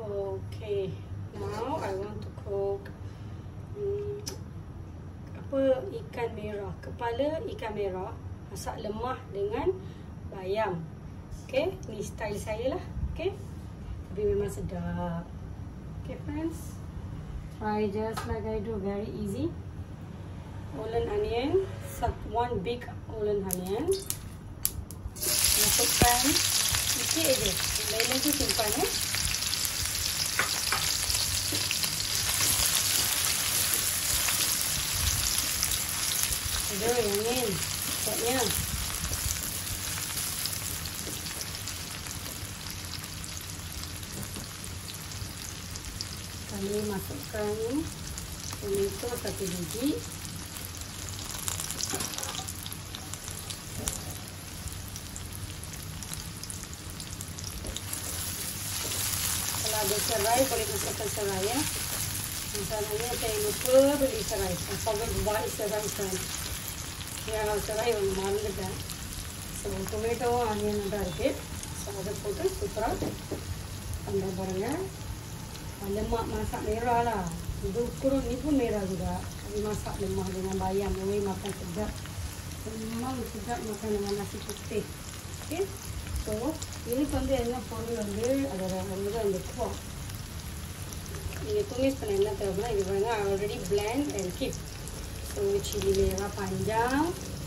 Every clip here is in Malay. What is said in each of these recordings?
Okay, now I want to cook ikan merah, kepala ikan merah masak lemah dengan bayam. Okay, ni style saya lah. Okay, tapi memang sedap. Okay friends, try just like I do, very easy. Olin onion, one big olin onion. Masukkan sikit aja, lain tu simpan ya. Ada yang ni, buatnya. Kami masukkan tomato 1 biji. Kalau ada serai boleh masukkan serai ya. Misalnya saya lupa beli serai, I forgot to buy serai friend. Ya, serai ಒಂದು ಮಾರ್ನಿದ್ದೆ. So tomato onion ಅಂತ ಇருக்கு. So ada போட்டு சூப்பரா பண்ண பாருங்க. Lemak masak merah lah. Itu kurun ni pun merah juga. Tapi masak lemak dengan bayam, boleh makan sedap. Memang sedap makan dengan nasi putih. Okay. So ini வந்து என்ன பொருள் வந்து அதோட அந்த குவா. நீங்க tumis பண்ண என்ன தேவைன்னா இது பாருங்க, I already blend and keep. So chili merah panjang,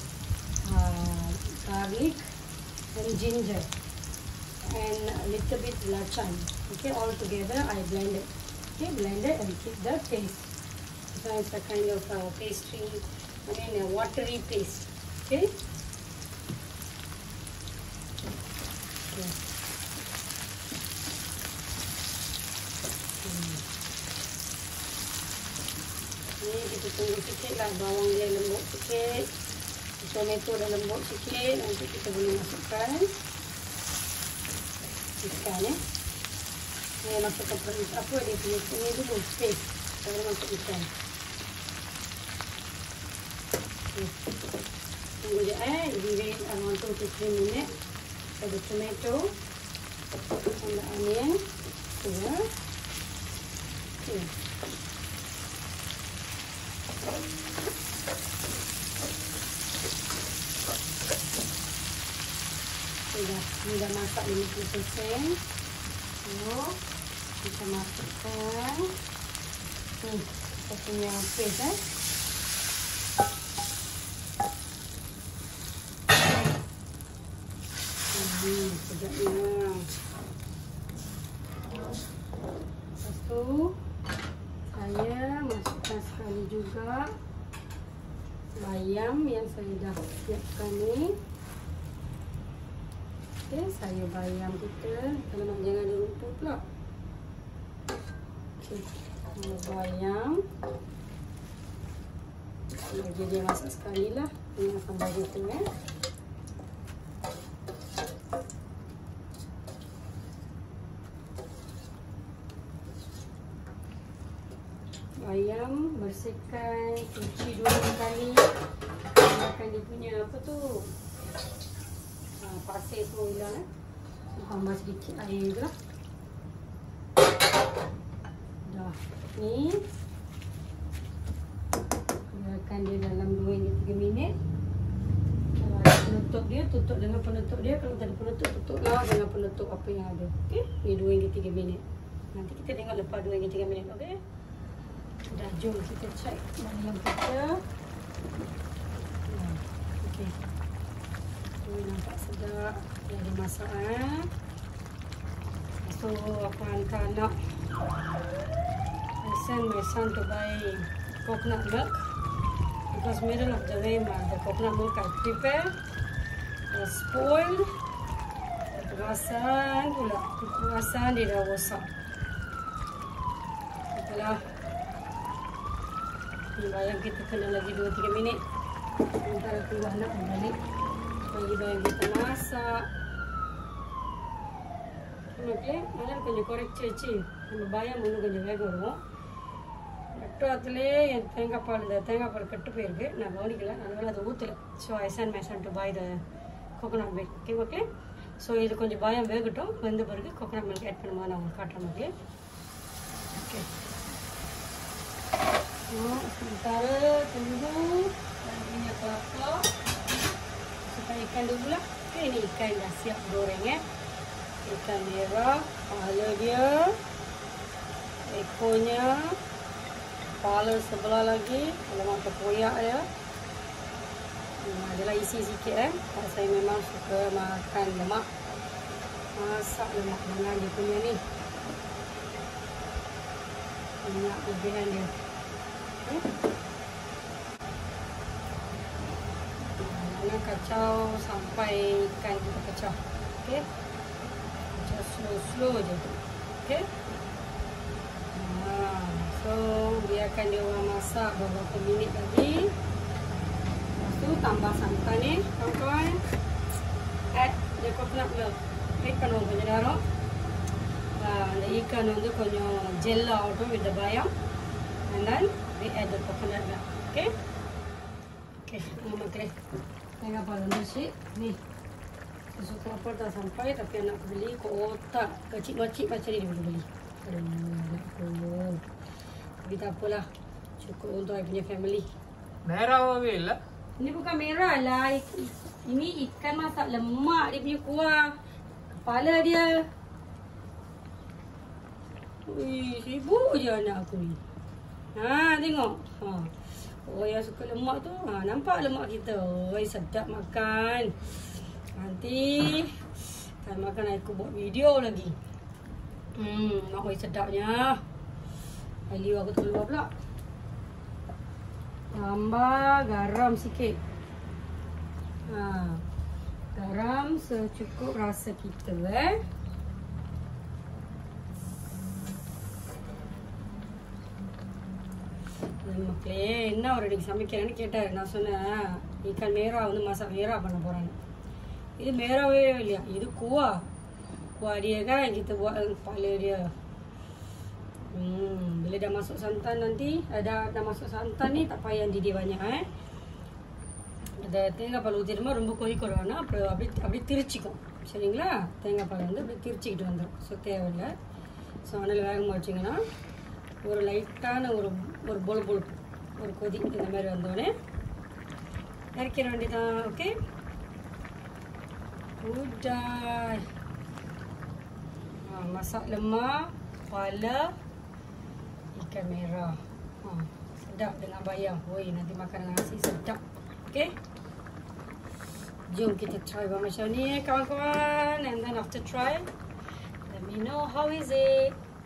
garlic and ginger and a little bit belacan. Okay, all together I blend it. Okay, blend it and keep the paste. So it's a kind of pastry, a watery paste. Okay. Okay. Ni kita tunggu sikit lah, bawang dia lembut sikit, tomato dah lembut sikit, nanti kita boleh masukkan ikan ya. Ni masukkan apa dia punya ni dulu, paste, baru masuk ikan. Okay. Tunggu je give it around 2 to 3 minutes for the tomato and the onion. Yeah. Okay. Ini dah masak 50%. So, kita masukkan kita punya paste sedapnya. Lepas tu saya masukkan sekali juga bayam yang saya dah siapkan ni. Okay, saya bayam kita. Kalau nak jangan ada rumput pula. Okay, bayam. Bagi dia masak sekali lah. Ini akan bagi tu Bayam bersihkan, cuci 2 kali. Keluarkan dia punya apa tu, pasir semua hilang tambah sedikit air je lah. Dah ni biarkan dia dalam 2 hingga 3 minit. Kalau ada penutup dia, tutup dengan penutup dia. Kalau tak ada penutup, tutuplah dengan penutup apa yang ada. Okay, ni 2 hingga 3 minit. Nanti kita tengok lepas 2 hingga 3 minit. Okay, dah, jom kita check bayam kita. Okay, nampak sedap. Dia ada masak So aku hantar anak, I send my son to buy coconut milk because middle of the way the coconut milk I prepare was spoiled. Perasan pula, perasan dia dah rosak. Itulah, bayam kita kena lagi 2-3 minit. Sementara keluar nak balik bagi bayam kita masak. Okay, mana கொஞ்சம் குறைச்சி வச்சு நம்ம பயம் இன்னும் கொஞ்சம் வேக விடுவோம். வெட்டத்துல என் தேங்காய் பால் கட்டு போயிருக்கு, நான் கவனிக்கல, அதனால அதை ஊற்றல. So I sent my son to buy the coconut milk. Okay, so இது கொஞ்சம் பயம் வேகட்டும். வெந்த பிறகு கோகோனட் மில்க் ஆட் பண்ணும்போது நான் உங்களுக்கு காட்டுறேன். Okay, Okey. Sementara tunggu minyak kelapa. Masukkan ikan dulu lah. Okay, ini ikan dah siap goreng Ikan merah, kepala dia, ekornya, kepala sebelah lagi, lemak terkoyak dia. Adalah isi sikit Saya memang suka makan lemak. Masak lemak dengan dia punya ni. Minyak lebihan dia. Jangan kacau sampai ikan kita pecah. Okey. Kacau slow-slow je. Okey. So biarkan dia orang masak beberapa minit lagi. Lepas tu tambah santan ni, kawan-kawan. Add the coconut milk. Ikan orang punya darah. The ikan வந்து கொஞ்சம் gel ஆகட்டும் with the bayam. And then we add the coconut milk. Okay? Okay, மக்களே. Tengah paling bersih. Ni. Susu kelapa dah sampai tapi anak aku beli kotak kecil-kecil macam ni dia beli. Aduh. Tapi tak apalah. Cukup untuk saya punya family. Merah weh lah. Ini bukan merah lah. Ini ikan masak lemak dia punya kuah. Kepala dia. Wih, sibuk je anak aku ni. Tengok. Oh, yang suka lemak tu. Nampak lemak kita. Oh, sedap makan. Nanti time makan aku buat video lagi. Oh, sedapnya. Liu aku terkeluar pula. Tambah garam sikit. Garam secukup rasa kita மக்களே என்ன ஒரு அன்றைக்கி சமைக்கிறேன்னு கேட்டார். நான் சொன்னேன் ikan merah வந்து masak merah பண்ண போகிறேன். இது merahவே இல்லையா, இது kuah. Kuah dia kan kita buat kepala dia. Bila dah masuk santan nanti, dah masuk santan ni tak payah didih banyak தேங்காய் பால் ஊற்றிடுமா ரொம்ப கொதிக்கணும். ஆனால் அப்புறம் அப்படி திரிச்சிக்கும். சரிங்களா? தேங்காய் பால் வந்து அப்படி திரிச்சிக்கிட்டு வந்துடும். ஸோ தேவையில்லை. ஸோ அனல் வேகமாக வச்சிங்கன்னா ஒரு லைட்டான ஒரு பொழுப்பு ஒரு கொதி இந்த மாதிரி வந்தோடனே இறக்கிற வேண்டியதான். Okay, udah. Masak lemak, kepala ikan merah. Sedap dengan bayam. Woi, nanti makan dengan nasi sedap. Okay, jom kita try macam ni kawan-kawan. And then after try, let me know how is it.